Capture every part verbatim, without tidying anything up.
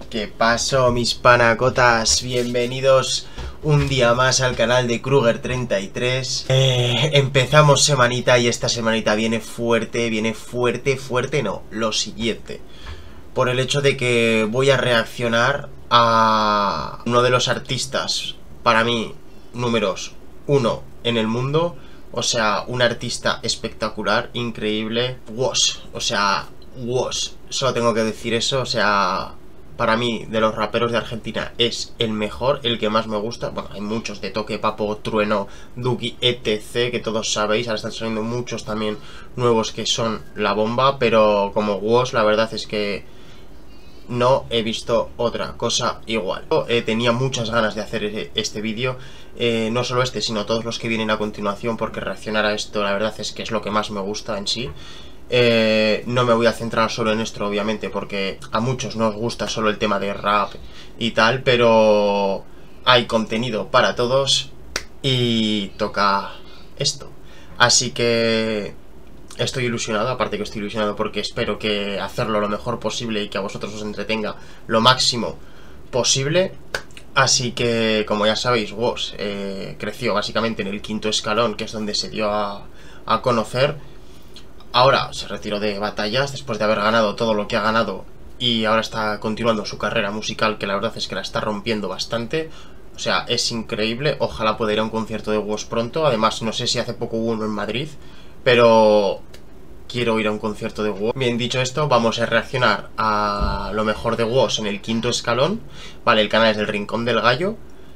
¿Qué pasó, mis panacotas? Bienvenidos un día más al canal de Kruger treinta y tres. eh, Empezamos semanita y esta semanita viene fuerte, viene fuerte, fuerte no, lo siguiente. Por el hecho de que voy a reaccionar a uno de los artistas, para mí, números uno en el mundo. O sea, un artista espectacular, increíble. Woz, o sea, Woz, solo tengo que decir eso, o sea... Para mí, de los raperos de Argentina, es el mejor, el que más me gusta. Bueno, hay muchos de Toque, Papo, Trueno, Duki, etcétera, que todos sabéis. Ahora están saliendo muchos también nuevos que son la bomba. Pero como Woz, la verdad es que no he visto otra cosa igual. Eh, tenía muchas ganas de hacer este vídeo. Eh, no solo este, sino todos los que vienen a continuación. Porque reaccionar a esto, la verdad es que es lo que más me gusta en sí. Eh, no me voy a centrar solo en esto, obviamente, porque a muchos no os gusta solo el tema de rap y tal, pero hay contenido para todos y toca esto. Así que estoy ilusionado, aparte que estoy ilusionado porque espero que hacerlo lo mejor posible y que a vosotros os entretenga lo máximo posible. Así que, como ya sabéis, Woz eh, creció básicamente en el quinto escalón, que es donde se dio a, a conocer. Ahora se retiró de batallas después de haber ganado todo lo que ha ganado y ahora está continuando su carrera musical, que la verdad es que la está rompiendo bastante. O sea, es increíble. Ojalá pueda ir a un concierto de Woz pronto. Además, no sé si hace poco hubo uno en Madrid, pero quiero ir a un concierto de Woz. Bien, dicho esto, vamos a reaccionar a lo mejor de Woz en el quinto escalón. Vale, el canal es del Rincón del Gallo.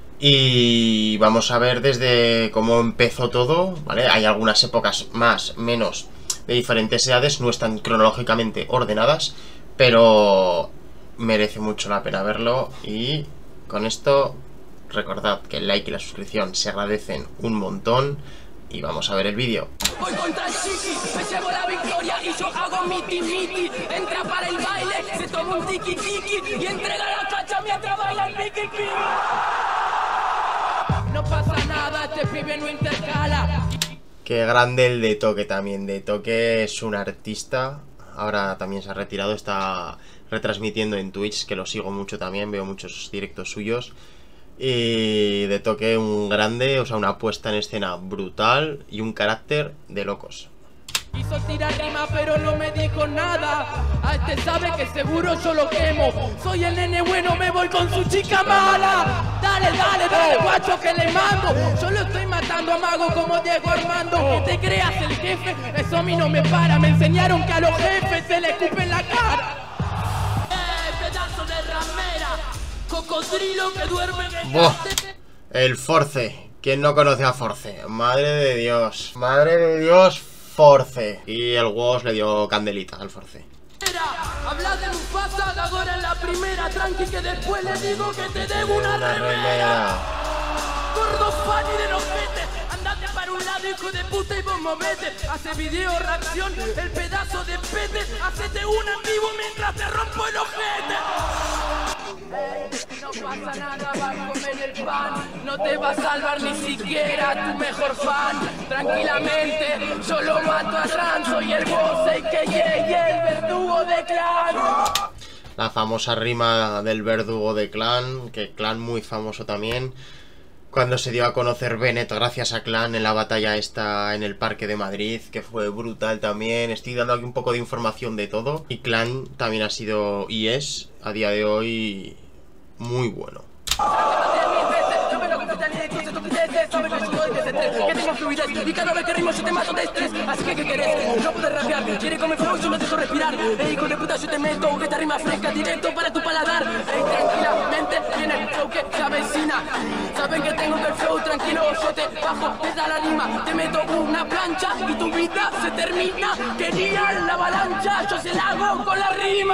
Y vamos a ver desde cómo empezó todo, ¿vale? Hay algunas épocas más, menos, de diferentes edades, no están cronológicamente ordenadas, pero merece mucho la pena verlo. Y con esto, recordad que el like y la suscripción se agradecen un montón. Y vamos a ver el vídeo. Voy contra el chiqui, me llevo la victoria y yo hago miti miti. Entra para el baile, se toma un tiki tiki y entrega la cacha mientras baila el piki piki. No pasa nada, este pibe no intercala. Qué grande el de Toque también. De Toque es un artista. Ahora también se ha retirado. Está retransmitiendo en Twitch, que lo sigo mucho también. Veo muchos directos suyos. Y de Toque un grande. O sea, una puesta en escena brutal. Y un carácter de locos. Quiso tirar rima pero no me dijo nada. A este sabe que seguro yo lo quemo. Soy el nene bueno, me voy con su chica mala. Dale, dale, dale, guacho que le mando. Yo lo estoy matando a mago como Diego Armando. Que te creas el jefe, eso a mí no me para. Me enseñaron que a los jefes se les escupe en la cara. Eh, pedazo de ramera, cocodrilo que duerme en el ¡Buah! El Force. ¿Quién no conoce a Force? Madre de Dios. Madre de Dios. Force. Y el Woz le dio candelita al Force. Habla de Mufasa, ahora en la primera, tranqui que después le digo que te debo una, Una remera. remera. Gordo fan y de los petes, andate para un lado hijo de puta y vos movete. Hace video reacción, el pedazo de pete, hacete una en vivo mientras te rompo el ojete. No pasa nada, va a comer el pan. No te va a salvar ni siquiera tu mejor fan. Tranquilamente, yo lo mato a Ran. Soy el Woz, el que llegue, el verdugo de Clan. La famosa rima del verdugo de Clan, que Clan muy famoso también. Cuando se dio a conocer Bennett gracias a Clan en la batalla esta en el Parque de Madrid, que fue brutal también. Estoy dando aquí un poco de información de todo. Y Clan también ha sido y es, a día de hoy, muy bueno. Que tengo fluidez y cada vez que rimo yo te mato de estrés. Así que ¿qué querés? No puedes rapear. Quiere comer flow, yo no dejo respirar. Ey, hijo de puta, yo te meto. Que esta rima fresca directo para tu paladar. Ey, tranquilamente viene el flow que se avecina. Saben que tengo que el flow tranquilo. Yo te bajo, te da la rima. Te meto una plancha y tu vida se termina. Quería la avalancha, yo se la hago con la rima.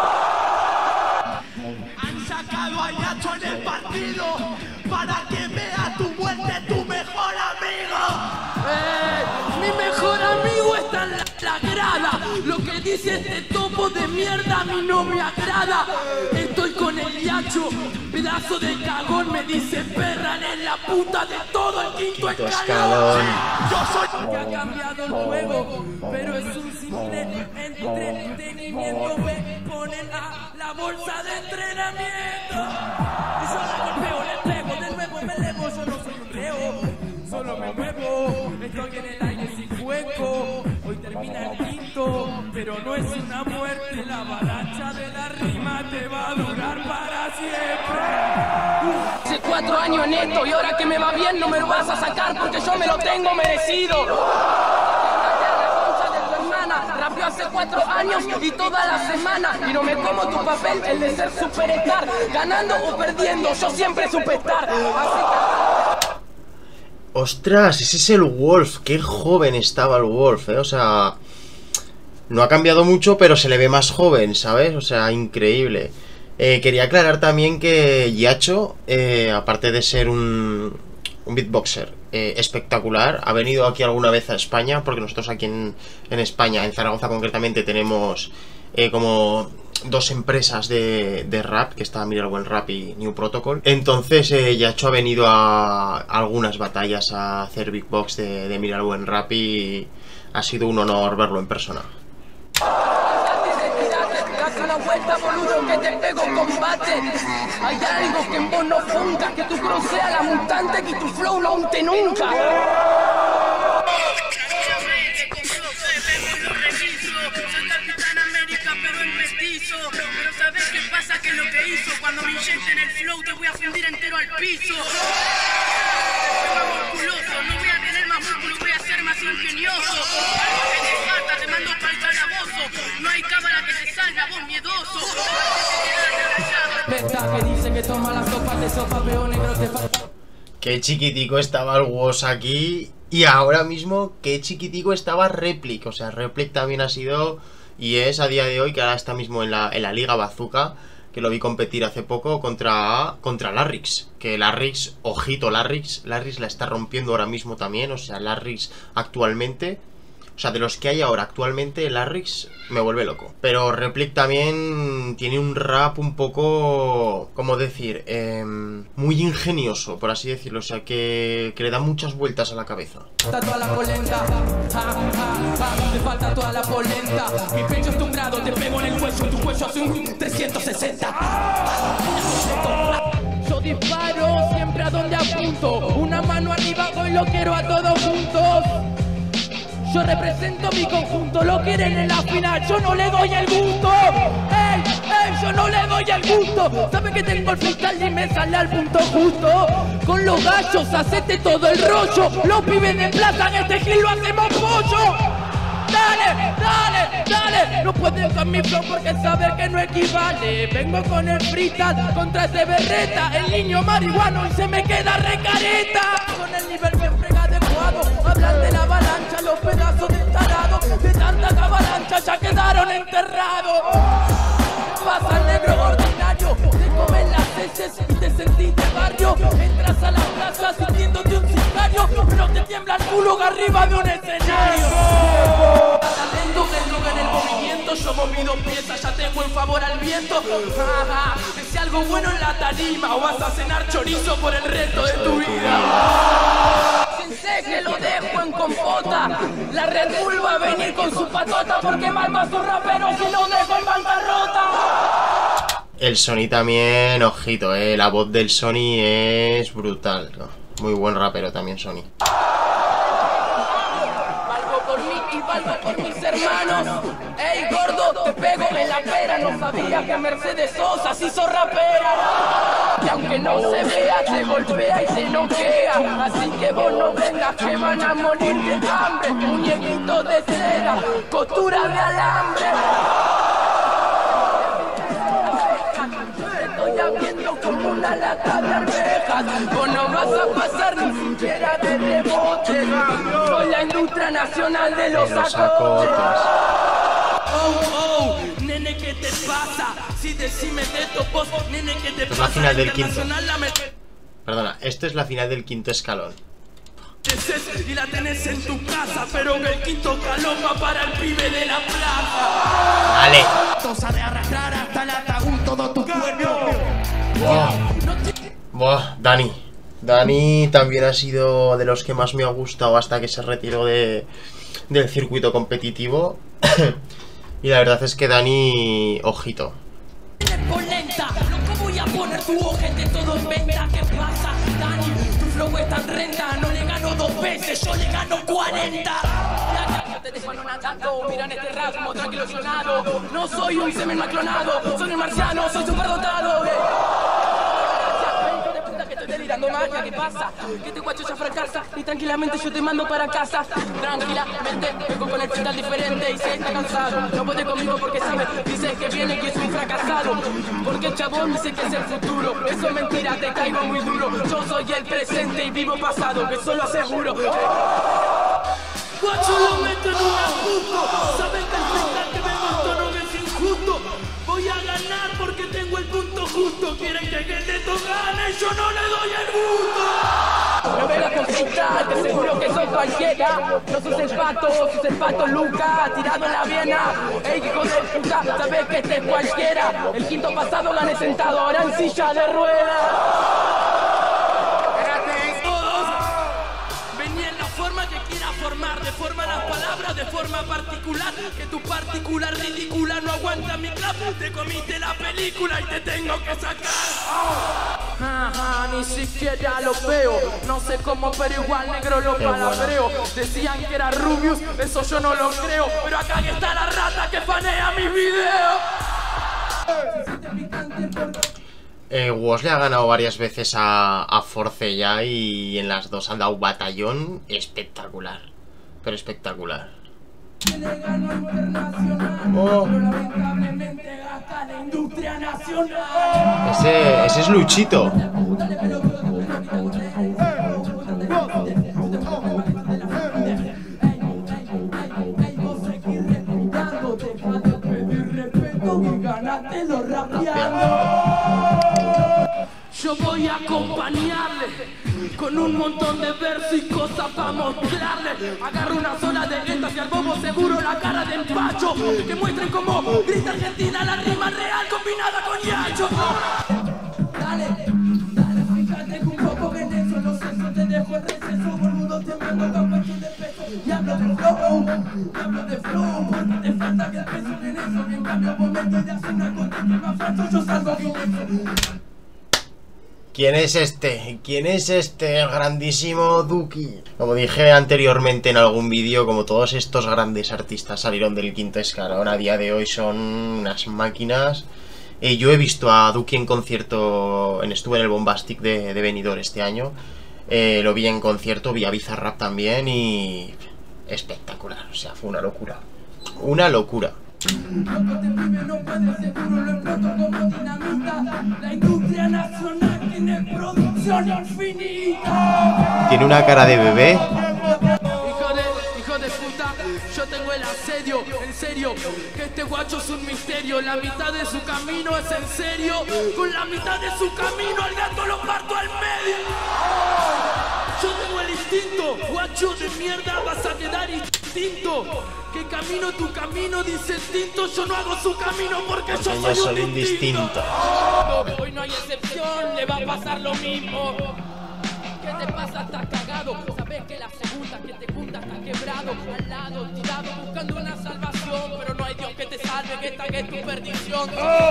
Han sacado a Yacho en el partido para que vea tu muerte tu mejor amigo. Eh, mi mejor amigo está en la, la grada. Lo que dice este topo de mierda a mí no me agrada. Estoy con el Yacho, pedazo de cagón, me dice perra en la puta de todo el quinto, Quinto escalón. escalón. Yo soy que ha cambiado el juego, pero es un simple entretenimiento. Me ponen a la bolsa de entrenamiento. Y yo le golpeo, le pego, de nuevo me elevo. Yo no soy un reo, solo me muevo. Estoy en el aire sin fuego. Hoy termina el quinto, pero no es una muerte. La avalancha de la rima te va a durar para siempre. Hace cuatro años en esto y ahora que me va bien no me lo vas a sacar porque yo me lo tengo merecido. Rapeo hace cuatro años y toda la semana y no me como tu papel, el de ser superstar. Ganando o perdiendo, yo siempre supe estar. Así que... Ostras, ese es el Wolf. Qué joven estaba el Wolf, eh. O sea, no ha cambiado mucho, pero se le ve más joven, ¿sabes? O sea, increíble. Eh, quería aclarar también que Yacho, eh, aparte de ser un, un beatboxer eh, espectacular, ha venido aquí alguna vez a España, porque nosotros aquí en, en España, en Zaragoza concretamente, tenemos eh, como dos empresas de, de rap, que está Mira el Buen Rap y New Protocol. Entonces eh, Yacho ha venido a, a algunas batallas a hacer beatbox de, de Mira el Buen Rap y ha sido un honor verlo en persona. Vuelta, boludo, que te pego combate. Hay algo que en vos no funca, que tu cross sea la mutante, que tu flow no unte nunca. Pero sabes qué pasa, que lo que hizo cuando me inyecten el flow te voy a fundir entero al piso. Musculoso, no voy a tener más músculo, voy a ser más ingenioso. Algo que te falta, te mando pa'l calabozo. No hay cámara que te salga, vos miedoso. Penta que dice que toma las sopas de sopa, pero negro te falta. Qué chiquitico estaba el Woz aquí. Y ahora mismo, qué chiquitico estaba Replic. O sea, Replic también ha sido y es a día de hoy, que ahora está mismo en la, en la Liga Bazooka, que lo vi competir hace poco contra, contra Larrix. Que Larrix, ojito Larrix, Larrix la está rompiendo ahora mismo también. O sea, Larrix actualmente, o sea, de los que hay ahora actualmente, Larrix me vuelve loco. Pero Replic también tiene un rap un poco, ¿cómo decir? Eh, muy ingenioso, por así decirlo. O sea, que, que le da muchas vueltas a la cabeza. Falta toda la polenta, ja, ja, ja, me falta toda la polenta. Mi pecho es tumbrado, te pego en el cuello, tu cuello hace un trescientos sesenta. Yo disparo siempre a donde apunto. Una mano arriba, hoy lo quiero a todos juntos. Yo represento mi conjunto, lo quieren en la final, yo no le doy el gusto. ¡Ey, ey, yo no le doy el gusto! Sabe que tengo el freestyle y me sale al punto justo. Con los gallos hacete todo el rollo. Los pibes de plaza en este gil lo hacemos pollo. Dale, dale, dale. No pueden con mi flow porque sabe que no equivale. Vengo con el freestyle contra ese berreta. El niño marihuano y se me queda recareta. Con el nivel siempre adecuado. Hablan de la avalancha, los pedazos de tarado. De tanta avalancha ya quedaron enterrados. Pasa negro ordinario, te comen las heces y te sentís de barrio. Entras a la plaza sintiéndote un sicario, pero te tiembla el culo arriba de un escenario. Atento que nunca en el movimiento, yo movido piezas, ya tengo en favor al viento. Ajá, decía algo bueno en la tarima o vas a cenar chorizo por el resto de tu vida. Sé que lo dejo en compota. La Red Bull va a venir con su patota porque mato a sus raperos y lo dejo en bancarrota. El Sony también, ojito, eh. La voz del Sony es brutal, ¿no? Muy buen rapero también Sony. Valgo por mí y valgo por mis hermanos. Ey, gordo, te pego en la pera. No sabía que Mercedes Sosa se hizo rapera. Y aunque no se vea, te golpea y te noquea. Así que vos no vengas que van a morir de hambre. Muñequito de cera, costura de alambre. Estoy abriendo como una lata de arvejas. Vos no vas a pasar ni siquiera de rebote. Soy la industria nacional de los, de los acotes. acotes. Oh, oh, nene, ¿qué te pasa? Si decime de topos, nene, ¿qué te Esto es pasa? la final del quinto. La Perdona, esto es la final del quinto escalón. y la tenés en tu casa, pero el quinto escalón va para el pibe de la plaza. Vale. Tosa de arrastrar hasta el ataúd todo tu cuerpo. Buah. Buah, Dani. Dani también ha sido de los que más me ha gustado hasta que se retiró de, del circuito competitivo. Y la verdad es que Dani, ojito. Voy a poner tu ojete todo en venta. ¿Qué pasa, Dani? Tu flow es tan renta. No le gano dos veces, yo le gano cuarenta. Te desmano nadando, miran este rap como tranquilo sonado. No soy un semen maclonado, soy un marciano, soy superdotado. Delirando magia, ¿qué pasa? Que este guacho ya fracasa y tranquilamente yo te mando para casa. Tranquilamente, vengo con el final diferente y se está cansado. No puede conmigo porque sabe, dice que viene que es un fracasado. Porque el chabón dice que es el futuro. Eso es mentira, te caigo muy duro. Yo soy el presente y vivo pasado, que solo aseguro. Guacho lo meto en un ajusto. Saben perfectamente que vengo en tono que es injusto. Voy a ganar porque tengo el punto justo. Quieren que el neto gane, yo no le doy el gusto. No vengas con fritar, te seguro que sos cualquiera. No sos el pato, sos el pato Luca, tirado en la Viena. Ey, hijo de puta, sabes que este es cualquiera. El quinto pasado gané sentado, ahora en silla de ruedas. Todos venía en la forma que quiera formar, de forma las palabras, de forma particular. Que tu particular ridícula no aguanta mi clap. Te comiste la película y te tengo que sacar. Ajá, ni siquiera lo veo. No sé cómo, pero igual negro lo palabreo. Decían que era Rubius, eso yo no lo creo. Pero acá está la rata que fanea mis videos. Eh, Woz le ha ganado varias veces a, a Force ya y en las dos han dado batallón espectacular. Pero espectacular. Oh. Ese, ese es Luchito. Yo voy a acompañarle con un montón de versos y cosas para mostrarle. Agarro una sola de estas y al bobo seguro la cara de empacho. Que muestren cómo grita Argentina la rima real combinada con Yacho. Dale, dale, fíjate que un poco en eso. Los sesos te dejo el receso, boludo, te mando con cuestión de peso. Y hablo de flow, y hablo de flow, porque te falta que el peso en eso. Que en cambio vos metes de hacer una cosa que más falso, yo salgo con eso. ¿Quién es este? ¿Quién es este? El grandísimo Duki. Como dije anteriormente en algún vídeo, como todos estos grandes artistas salieron del quinto escalón, a día de hoy son unas máquinas. Eh, yo he visto a Duki en concierto, en, estuve en el Bombastic de, de Benidorm este año. Eh, lo vi en concierto, vi a Bizarrap también y... espectacular, o sea, fue una locura. Una locura. Loco te pibe, no puede seguro, lo exploto como dinamita. La industria nacional tiene producción infinita. Tiene una cara de bebé. Hijo de, hijo de puta, yo tengo el asedio, en serio. Que este guacho es un misterio. La mitad de su camino es en serio. Con la mitad de su camino al gato lo parto al medio. Yo tengo el instinto, guacho de mierda, vas a quedar instinto. Que camino tu camino, dice el tinto. Yo no hago su camino porque yo soy, yo soy un un distinto. distinto. Hoy no hay excepción, le va a pasar lo mismo. ¿Qué te pasa? Estás cagado. Sabes que la segunda que te junta está quebrado. Al lado, tirado, buscando una salvación. Pero no hay Dios que te salve, que esta que es tu perdición.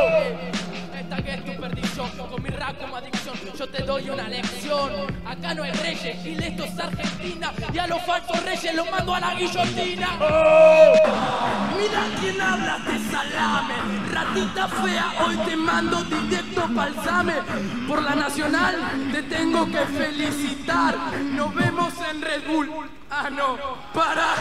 Esta que es tu perdición. Con mi rap como adicción, yo te doy una lección. Acá no hay reyes, y esto es Argentina. Y a los falsos reyes los mando a la guillotina. Mira quién habla de salame. Ratita fea, hoy te mando directo pa'l Same. Por la nacional te tengo que felicitar. Nos vemos en Red Bull. Ah, no, para.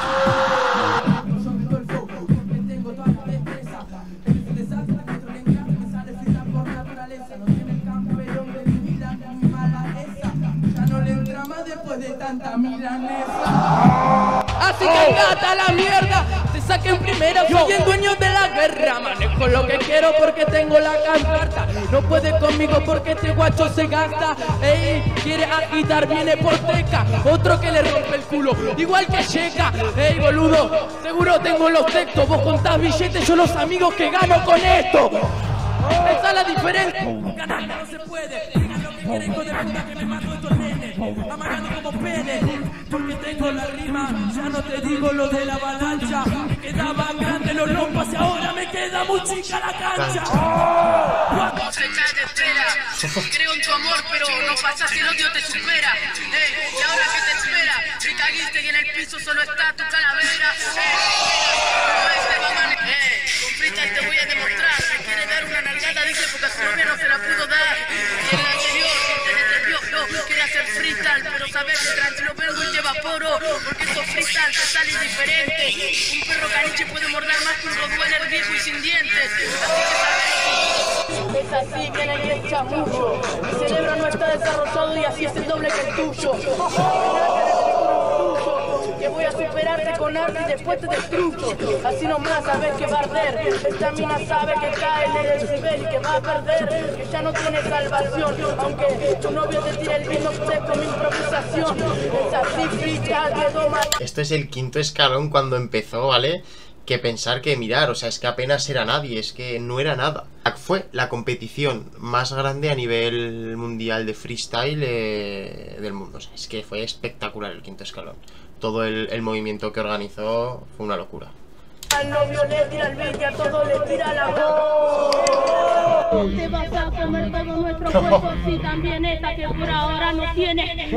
Después de tanta milanesa. Así que gata la mierda, te saqué en primera, soy el dueño de la guerra. Manejo lo que quiero porque tengo la carta. No puede conmigo porque este guacho se gasta. Ey, quiere agitar, viene por teca. Otro que le rompe el culo, igual que llega. Ey, boludo, seguro tengo los textos. Vos contás billetes, yo los amigos que gano con esto. Esa es la diferente. Ganar no se puede. Digan lo que quieren con el puta que me mató estos nenes. Amagando como pene. Porque tengo la rima. Ya no te digo lo de la avalancha. Me quedaba grande los lombos y ahora me queda muy chica la cancha. No se cae de espera. Creo en tu amor, pero no pasa si el odio te supera. Eh, y ahora que te espera, te caíste y en el piso solo está tu calavera. Eh, no es de mamá, eh, con freestyle te voy a demostrar. Me quiere dar una nalgada, dice, porque a su novia no se la pudo dar. Y en la anterior, te entendió, no, quiere hacer freestyle, pero sabes que tranquilo vengo y te evaporo. Porque esos freestyle te salen diferentes. Un perro caniche puede morder más que un rottweiler viejo y sin dientes. Así que sabes. Es así, viene y echa mucho. Mi cerebro no está desarrollado y así es el doble que el tuyo. Que voy a superarte con arte y después te destruyo. Así nomás sabes que va a arder. Esta mina sabe que cae en el nivel y que va a perder. Que ya no tiene salvación. Aunque tu novio te tire el vino con mi improvisación. Es así, ficha, quedó mal. Esto es el quinto escalón cuando empezó, ¿vale? Que pensar que mirar, o sea, es que apenas era nadie, es que no era nada. Fue la competición más grande a nivel mundial de freestyle eh, del mundo. O sea, es que fue espectacular el quinto escalón. Todo el, el movimiento que organizó fue una locura. Al novio le tira el beat y a todo le tira la voz. Te vas a comer todo nuestro cuerpo si también esta que por ahora no tiene.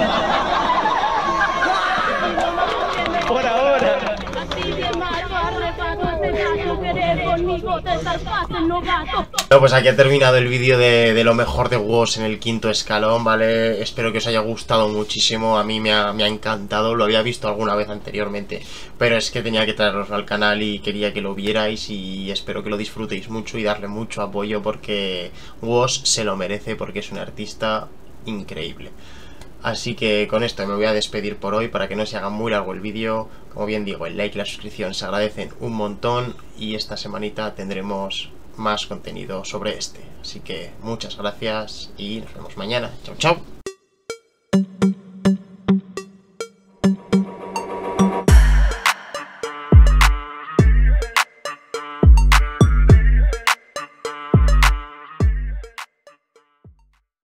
Por ahora. Así de macho, arrebato ese gato, querer conmigo te salvaste, no gato. Bueno, pues aquí ha terminado el vídeo de, de lo mejor de WOS en el quinto escalón, ¿vale? Espero que os haya gustado muchísimo, a mí me ha, me ha encantado, lo había visto alguna vez anteriormente, pero es que tenía que traeroslo al canal y quería que lo vierais y espero que lo disfrutéis mucho y darle mucho apoyo porque WOS se lo merece porque es un artista increíble. Así que con esto me voy a despedir por hoy para que no se haga muy largo el vídeo. Como bien digo, el like y la suscripción se agradecen un montón y esta semanita tendremos más contenido sobre este. Así que muchas gracias y nos vemos mañana. Chao, chao.